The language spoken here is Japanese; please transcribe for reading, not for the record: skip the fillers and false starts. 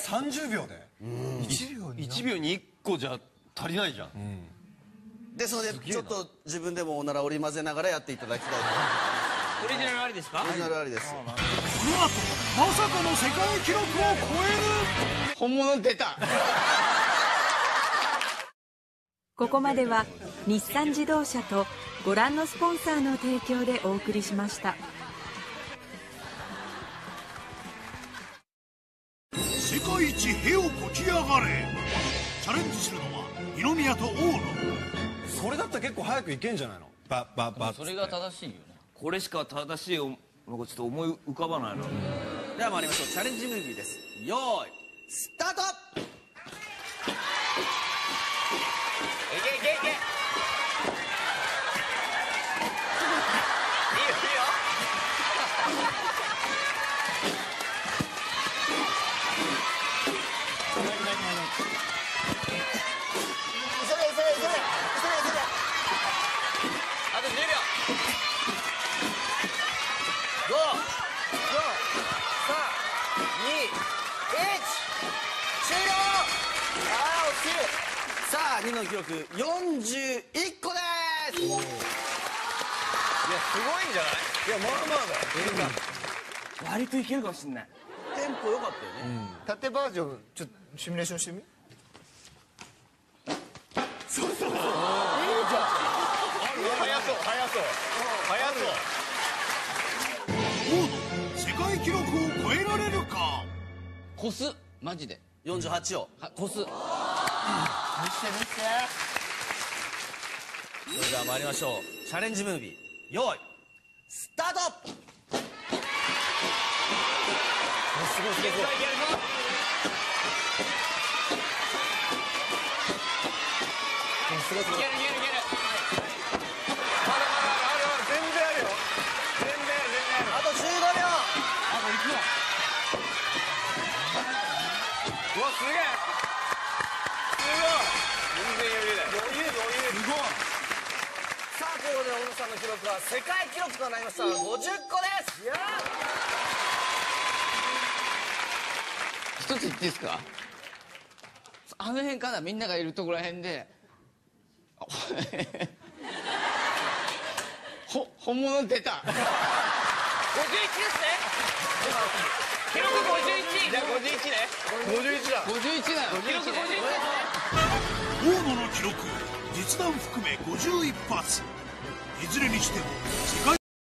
30秒で 1秒に1個じゃ足りないじゃん。 ですのでちょっと自分でもおなら織り交ぜながらやっていただきたいと。 オリジナルありですか？ オリジナルありです。 この後まさかの世界記録を超える。 本物出た。 ここまでは日産自動車とご覧のスポンサーの提供でお送りしました。 世界一へをこき上がれ。チャレンジするのは二宮と大野。 それだったら結構早くいけんじゃないの。バッバッバッ。 それが正しいよね。これしか正しいのがちょっと思い浮かばないな。 では参りましょう。チャレンジムービーです。よーいスタート。 いけいけいけ。いいよいいよ。あと10秒。5、4、3、2、1、終了。ああ、惜しい。 さあ2の記録41個です。 いや、すごいんじゃない？ いやまあまあだよ。 割といけるかもしんない。 テンポ良かったよね。 縦バージョンちょっとシミュレーションしてみ。 早そう早そう。 大野世界記録を超えられるか。 こすマジで 48をこす。 それでは参りましょう。チャレンジムービーよーいスタート。 すごいすごい。いけるぞ。 すごいすごい。 いける。 全然あるよ。 あと15秒。 うわ、すげえ。全然余裕だよ。 すごい。さあということで小野さんの記録は世界記録となりました50個です。 一つ言っていいですか？あの辺かな、みんながいるところら辺で本物出た。51ですね。記録51。じゃあ51ね。51だ。51だよ。記録51。 大野の記録実弾含め51発。いずれにしても世界